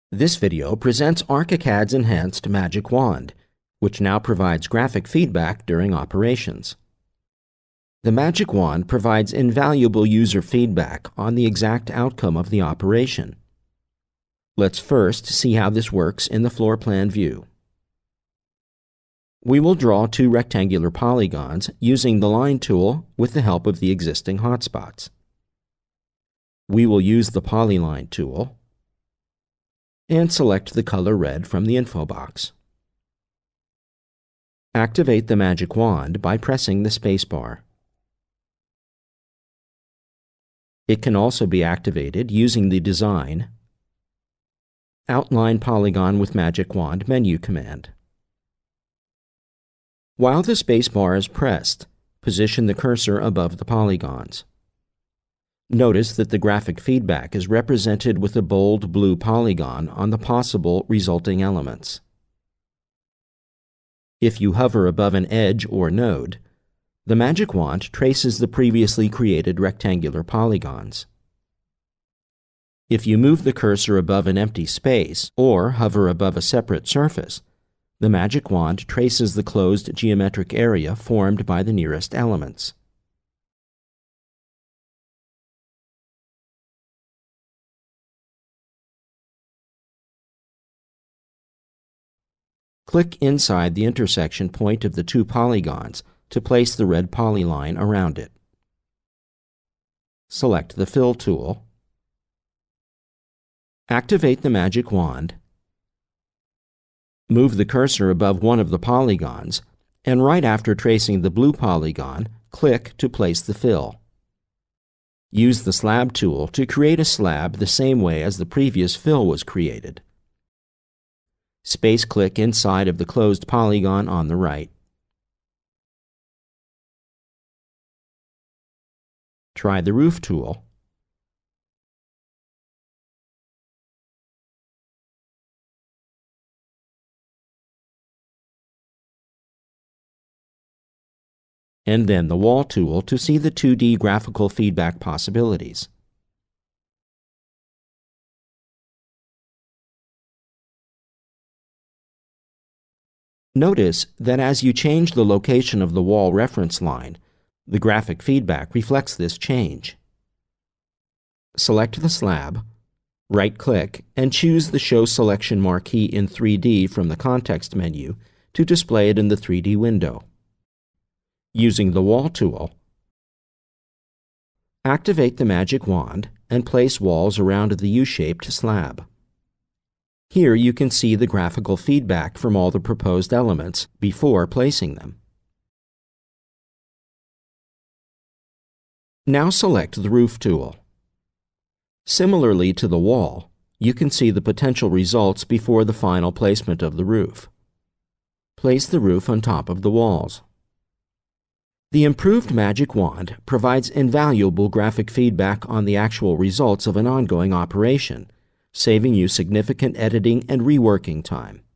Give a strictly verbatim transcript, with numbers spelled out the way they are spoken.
This video presents ARCHICAD's enhanced Magic Wand, which now provides graphic feedback during operations. The Magic Wand provides invaluable user feedback on the exact outcome of the operation. Let's first see how this works in the floor plan view. We will draw two rectangular polygons using the Line tool with the help of the existing hotspots. We will use the Polyline tool and select the color red from the info box. Activate the Magic Wand by pressing the spacebar. It can also be activated using the Design, Outline Polygon with Magic Wand menu command. While the spacebar is pressed, position the cursor above the polygons. Notice that the graphic feedback is represented with a bold blue polygon on the possible resulting elements. If you hover above an edge or node, the Magic Wand traces the previously created rectangular polygons. If you move the cursor above an empty space or hover above a separate surface, the Magic Wand traces the closed geometric area formed by the nearest elements. Click inside the intersection point of the two polygons to place the red polyline around it. Select the Fill tool. Activate the Magic Wand. Move the cursor above one of the polygons, and right after tracing the blue polygon, click to place the fill. Use the Slab tool to create a slab the same way as the previous fill was created. Space-click inside of the closed polygon on the right. Try the Roof tool. And then the Wall tool to see the two D graphical feedback possibilities. Notice that as you change the location of the wall reference line, the graphic feedback reflects this change. Select the slab, right-click, and choose the Show Selection Marquee in three D from the context menu to display it in the three D window. Using the Wall tool, activate the Magic Wand and place walls around the U-shaped slab. Here you can see the graphical feedback from all the proposed elements before placing them. Now select the Roof tool. Similarly to the wall, you can see the potential results before the final placement of the roof. Place the roof on top of the walls. The improved Magic Wand provides invaluable graphic feedback on the actual results of an ongoing operation, saving you significant editing and reworking time.